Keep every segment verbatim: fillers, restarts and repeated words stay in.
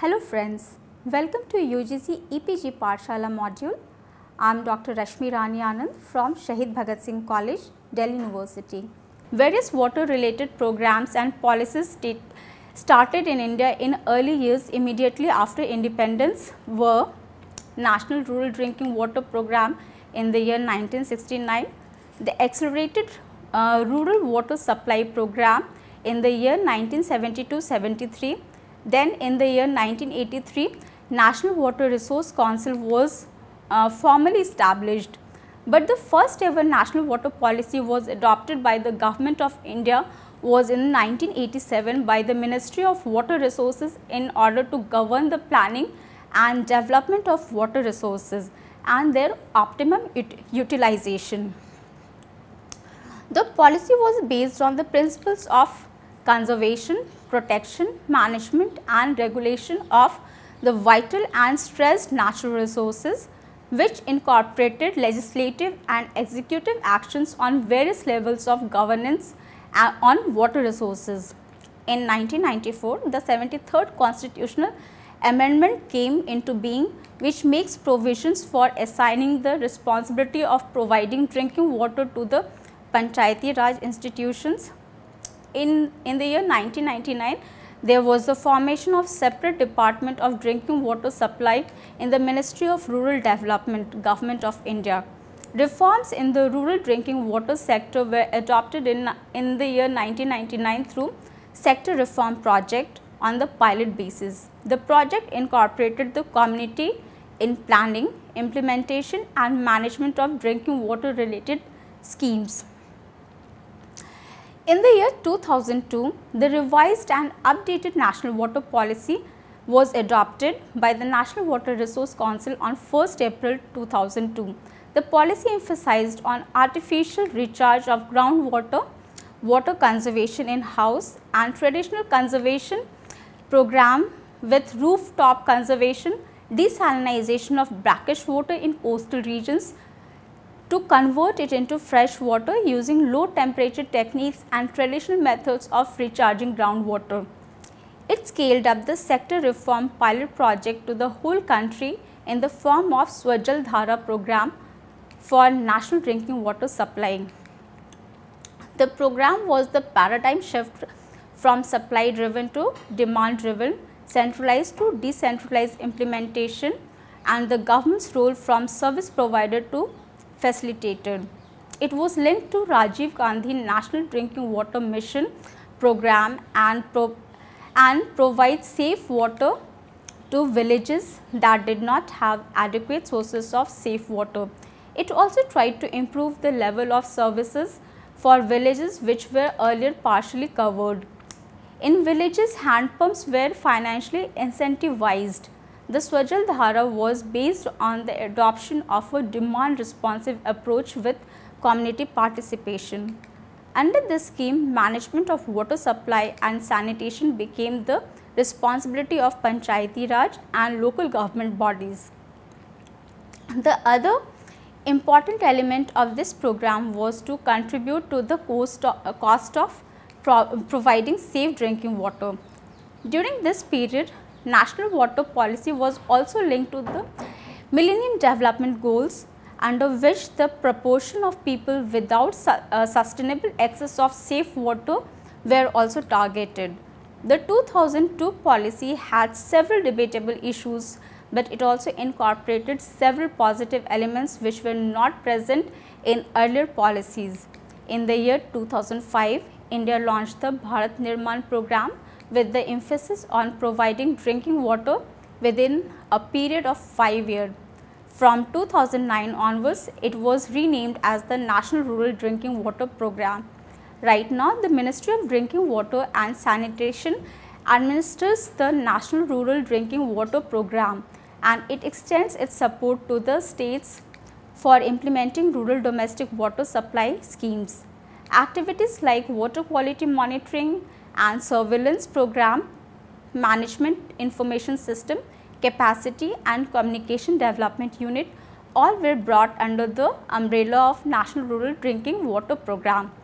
Hello friends, welcome to U G C E P G Pathshala module. I am Doctor Rashmi Rani Anand from Shahid Bhagat Singh College, Delhi University. Various water related programs and policies started in India in early years immediately after independence were National Rural Drinking Water Program in the year nineteen sixty-nine, the Accelerated uh, Rural Water Supply Program in the year nineteen seventy-two seventy-three. Then in the year nineteen eighty-three, National Water Resource Council was uh, formally established. But the first ever national water policy was adopted by the Government of India was in nineteen eighty-seven by the Ministry of Water Resources in order to govern the planning and development of water resources and their optimum ut utilization. The policy was based on the principles of conservation, protection, management and regulation of the vital and stressed natural resources, which incorporated legislative and executive actions on various levels of governance on water resources. In nineteen ninety-four, the seventy-third Constitutional Amendment came into being, which makes provisions for assigning the responsibility of providing drinking water to the Panchayati Raj institutions. In, in the year nineteen ninety-nine, there was the formation of separate Department of Drinking Water Supply in the Ministry of Rural Development, Government of India. Reforms in the rural drinking water sector were adopted in, in the year nineteen ninety-nine through Sector Reform Project on the pilot basis. The project incorporated the community in planning, implementation and management of drinking water related schemes. In the year two thousand two, the revised and updated National Water Policy was adopted by the National Water Resource Council on first April two thousand two. The policy emphasized on artificial recharge of groundwater, water conservation in house and traditional conservation program with rooftop conservation, desalinization of brackish water in coastal regions, to convert it into fresh water using low temperature techniques and traditional methods of recharging groundwater. It scaled up the sector reform pilot project to the whole country in the form of Swajal Dhara program for national drinking water supply. The program was the paradigm shift from supply driven to demand driven, centralized to decentralized implementation, and the government's role from service provider to facilitated. It was linked to Rajiv Gandhi National Drinking Water Mission program and, pro and provides safe water to villages that did not have adequate sources of safe water. It also tried to improve the level of services for villages which were earlier partially covered. In villages, hand pumps were financially incentivized. The Swajal Dhara was based on the adoption of a demand responsive approach with community participation. Under this scheme, management of water supply and sanitation became the responsibility of Panchayati Raj and local government bodies. The other important element of this program was to contribute to the cost of, uh, cost of pro providing safe drinking water. During this period, National Water Policy was also linked to the Millennium Development Goals, under which the proportion of people without su uh, sustainable access of safe water were also targeted. The two thousand two policy had several debatable issues, but it also incorporated several positive elements which were not present in earlier policies. In the year two thousand five, India launched the Bharat Nirman program with the emphasis on providing drinking water within a period of five years. From two thousand nine onwards, it was renamed as the National Rural Drinking Water Program. Right now, the Ministry of Drinking Water and Sanitation administers the National Rural Drinking Water Program, and it extends its support to the states for implementing rural domestic water supply schemes. Activities like water quality monitoring and surveillance program, management information system, capacity and communication development unit all were brought under the umbrella of National Rural Drinking Water Program.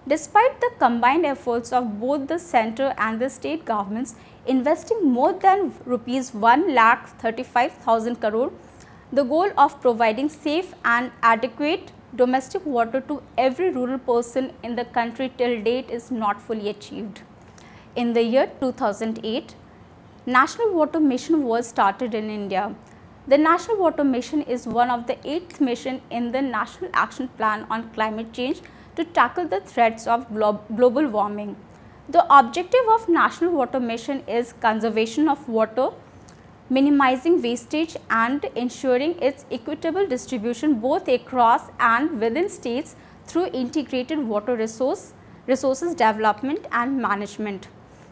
Despite the combined efforts of both the centre and the state governments investing more than rupees one lakh thirty-five thousand crore, the goal of providing safe and adequate domestic water to every rural person in the country till date is not fully achieved. In the year two thousand eight, National Water Mission was started in India. The National Water Mission is one of the eighth mission in the National Action Plan on Climate Change to tackle the threats of glo global warming. The objective of National Water Mission is conservation of water, minimizing wastage and ensuring its equitable distribution both across and within states through integrated water resource, resources development and management.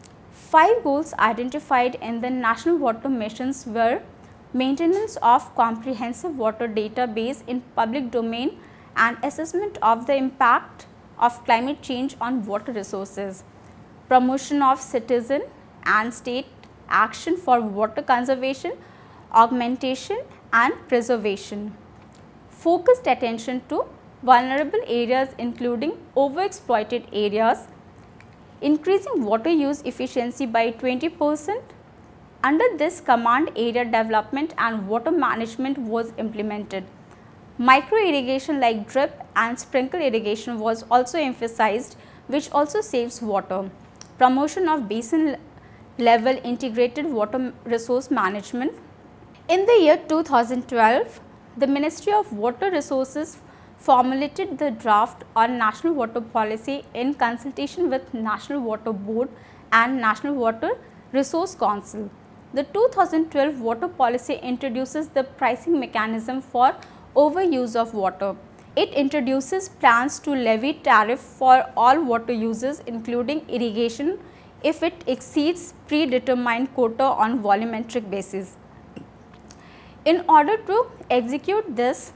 Five goals identified in the National Water Missions were maintenance of comprehensive water database in public domain and assessment of the impact of climate change on water resources, promotion of citizen and state action for water conservation, augmentation and preservation, focused attention to vulnerable areas including overexploited areas, increasing water use efficiency by twenty percent. Under this, command area development and water management was implemented. Micro irrigation like drip and sprinkle irrigation was also emphasized, which also saves water. Promotion of basin level integrated water resource management. In the year two thousand twelve, the Ministry of Water Resources formulated the draft on National Water Policy in consultation with National Water Board and National Water Resource Council. The two thousand twelve Water Policy introduces the pricing mechanism for overuse of water. It introduces plans to levy tariff for all water users including irrigation if it exceeds predetermined quota on volumetric basis. In order to execute this,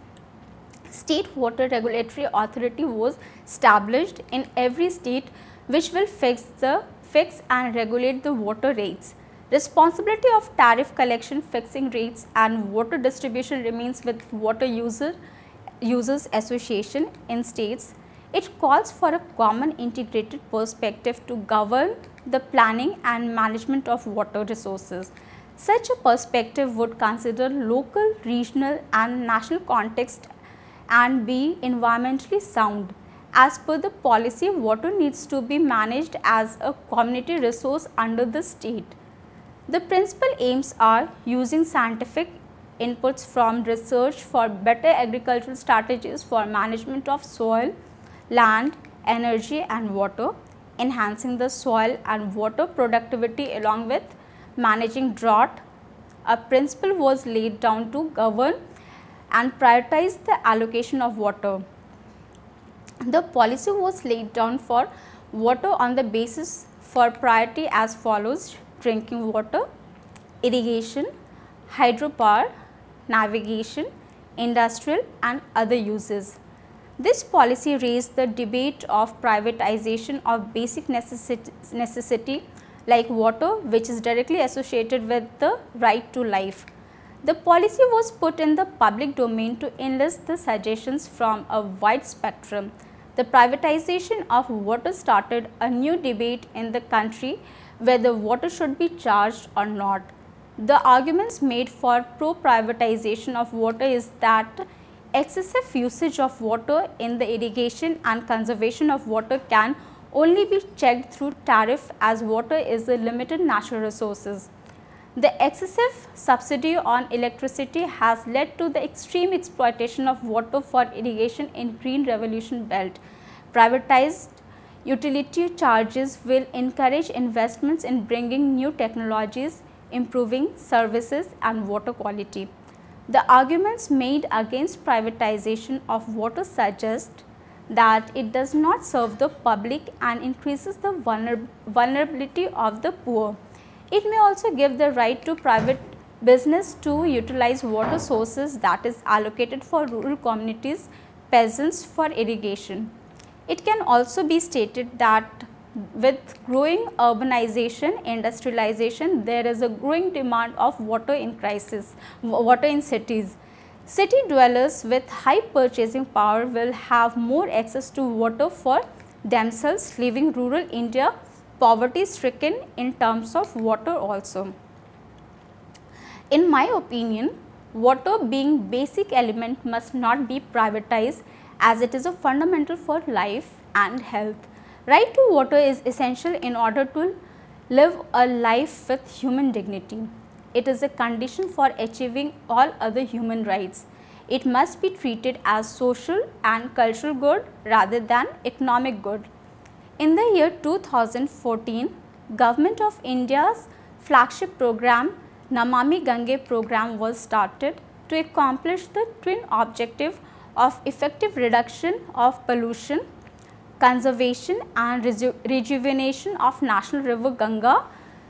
State Water Regulatory Authority was established in every state which will fix the fix and regulate the water rates. Responsibility of tariff collection, fixing rates and water distribution remains with Water User Users Association in states. It calls for a common integrated perspective to govern the planning and management of water resources. Such a perspective would consider local, regional and national context and be environmentally sound. As per the policy, water needs to be managed as a community resource under the state. The principal aims are using scientific inputs from research for better agricultural strategies for management of soil, land, energy and water, enhancing the soil and water productivity along with managing drought. A principle was laid down to govern and prioritize the allocation of water. The policy was laid down for water on the basis for priority as follows: drinking water, irrigation, hydropower, navigation, industrial and other uses. This policy raised the debate of privatization of basic necessity, necessity like water, which is directly associated with the right to life. The policy was put in the public domain to enlist the suggestions from a wide spectrum. The privatization of water started a new debate in the country whether water should be charged or not. The arguments made for pro-privatization of water is that excessive usage of water in the irrigation and conservation of water can only be checked through tariff as water is a limited natural resources. The excessive subsidy on electricity has led to the extreme exploitation of water for irrigation in Green Revolution belt. Privatized utility charges will encourage investments in bringing new technologies, improving services and water quality. The arguments made against privatization of water suggest that it does not serve the public and increases the vulner vulnerability of the poor. It may also give the right to private business to utilize water sources that is allocated for rural communities, peasants for irrigation. It can also be stated that with growing urbanization, industrialization, there is a growing demand of water in crisis, water in cities. City dwellers with high purchasing power will have more access to water for themselves, leaving rural India poverty stricken in terms of water also. In my opinion, water being basic element must not be privatized, as it is a fundamental for life and health. Right to water is essential in order to live a life with human dignity. It is a condition for achieving all other human rights. It must be treated as social and cultural good rather than economic good. In the year two thousand fourteen, Government of India's flagship program Namami Gange program was started to accomplish the twin objective of effective reduction of pollution, conservation and reju rejuvenation of national river Ganga.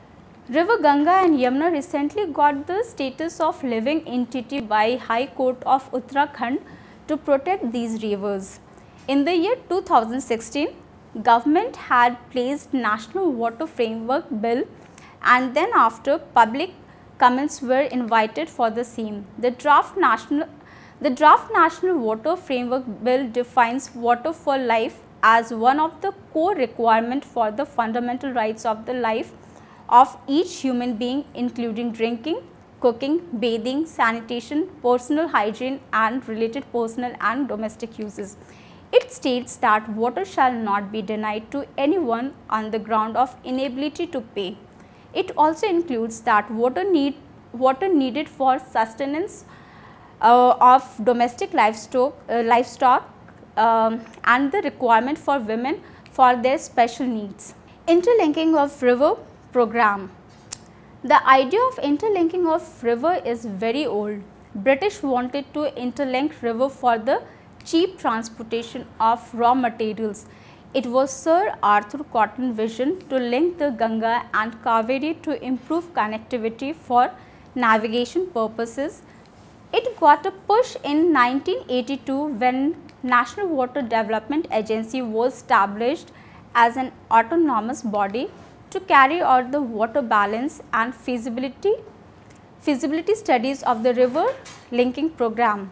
River Ganga and Yamuna recently got the status of living entity by High Court of Uttarakhand to protect these rivers. In the year two thousand sixteen, government had placed National Water Framework Bill, and then after public comments were invited for the same. The draft national the draft National Water Framework Bill defines water for life as one of the core requirements for the fundamental rights of the life of each human being, including drinking, cooking, bathing, sanitation, personal hygiene and related personal and domestic uses. It states that water shall not be denied to anyone on the ground of inability to pay. It also includes that water need water needed for sustenance uh, of domestic livestock, uh, livestock um, and the requirement for women for their special needs. Interlinking of river program. The idea of interlinking of river is very old. British wanted to interlink river for the cheap transportation of raw materials. It was Sir Arthur Cotton's vision to link the Ganga and Kaveri to improve connectivity for navigation purposes. It got a push in nineteen eighty-two when National Water Development Agency was established as an autonomous body to carry out the water balance and feasibility, feasibility studies of the river linking program.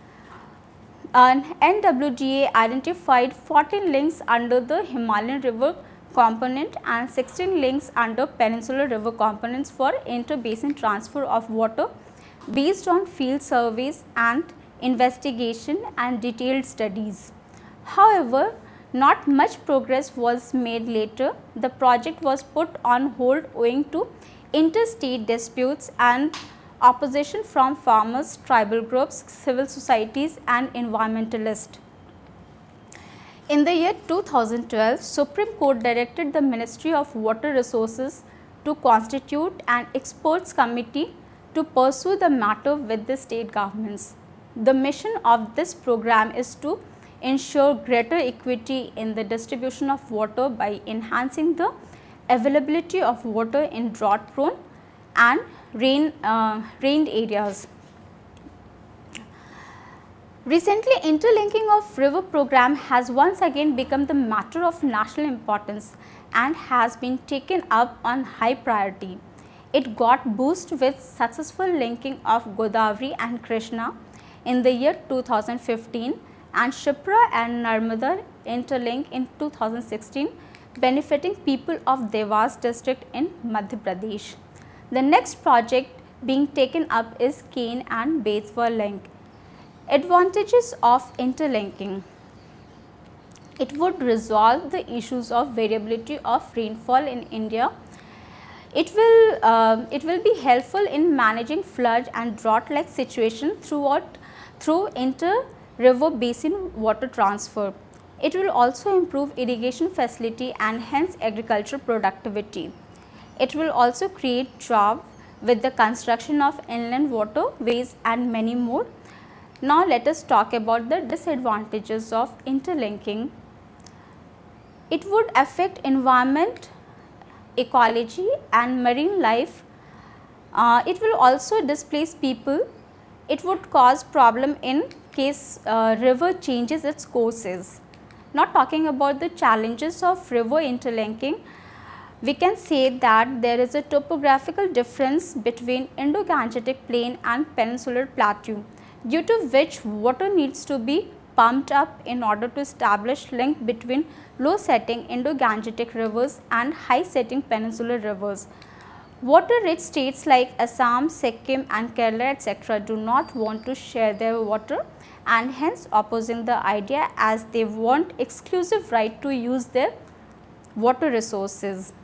An N W D A identified fourteen links under the Himalayan river component and sixteen links under peninsular river components for inter-basin transfer of water based on field surveys and investigation and detailed studies. However, not much progress was made later. The project was put on hold owing to interstate disputes and opposition from farmers, tribal groups, civil societies and environmentalists. In the year two thousand twelve, Supreme Court directed the Ministry of Water Resources to constitute an experts committee to pursue the matter with the state governments. The mission of this program is to ensure greater equity in the distribution of water by enhancing the availability of water in drought prone and rain, uh, rained areas. Recently, interlinking of river program has once again become the matter of national importance and has been taken up on high priority. It got boost with successful linking of Godavari and Krishna in the year two thousand fifteen and Shipra and Narmada interlink in two thousand sixteen, benefiting people of Devas district in Madhya Pradesh. The next project being taken up is Kane and Betwa link. Advantages of interlinking. It would resolve the issues of variability of rainfall in India. It will, uh, it will be helpful in managing flood and drought like situation throughout through inter-river basin water transfer. It will also improve irrigation facility and hence agricultural productivity. It will also create jobs with the construction of inland waterways and many more. Now let us talk about the disadvantages of interlinking. It would affect environment, ecology and marine life. Uh, it will also displace people. It would cause problem in case uh, river changes its courses. Not talking about the challenges of river interlinking, we can say that there is a topographical difference between Indo-Gangetic plain and peninsular plateau, due to which water needs to be pumped up in order to establish link between low-setting Indo-Gangetic rivers and high-setting peninsular rivers. Water-rich states like Assam, Sikkim and Kerala et cetera do not want to share their water and hence opposing the idea, as they want exclusive right to use their water resources.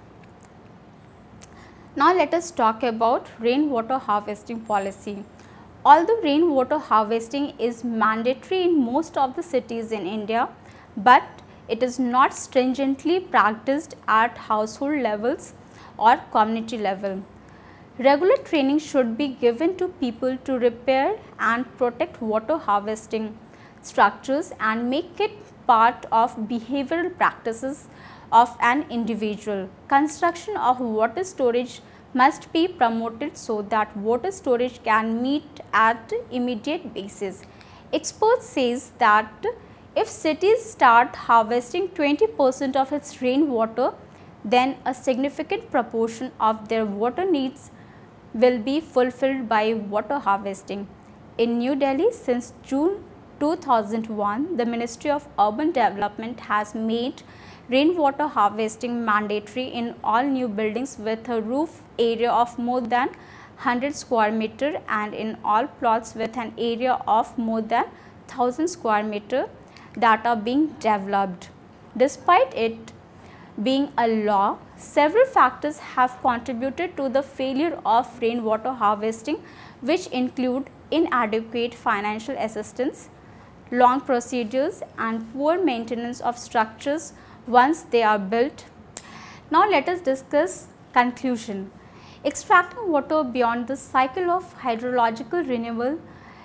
Now let us talk about rainwater harvesting policy. Although rainwater harvesting is mandatory in most of the cities in India, but it is not stringently practiced at household levels or community level. Regular training should be given to people to repair and protect water harvesting structures and make it part of behavioral practices of an individual. Construction of water storage must be promoted so that water storage can meet at immediate basis. Experts says that if cities start harvesting twenty percent of its rainwater, then a significant proportion of their water needs will be fulfilled by water harvesting. In New Delhi, since June two thousand one, the Ministry of Urban Development has made rainwater harvesting mandatory in all new buildings with a roof area of more than one hundred square meter and in all plots with an area of more than one thousand square meter that are being developed. Despite it being a law, several factors have contributed to the failure of rainwater harvesting, which include inadequate financial assistance, long procedures and poor maintenance of structures once they are built. Now let us discuss conclusion. Extracting water beyond the cycle of hydrological renewal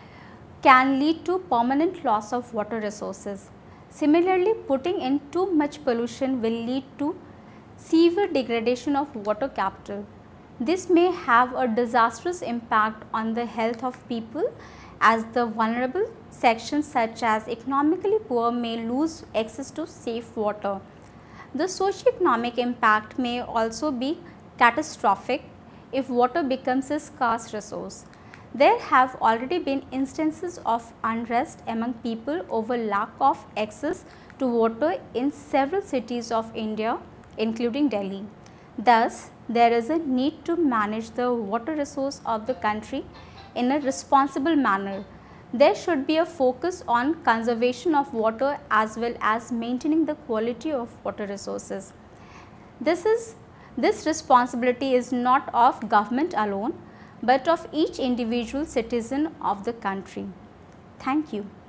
can lead to permanent loss of water resources. Similarly, putting in too much pollution will lead to severe degradation of water capital. This may have a disastrous impact on the health of people, as the vulnerable sections such as economically poor may lose access to safe water. The socio-economic impact may also be catastrophic if water becomes a scarce resource. There have already been instances of unrest among people over lack of access to water in several cities of India, including Delhi. Thus, there is a need to manage the water resource of the country in a responsible manner. There should be a focus on conservation of water as well as maintaining the quality of water resources. This is this responsibility is not of government alone, but of each individual citizen of the country. Thank you.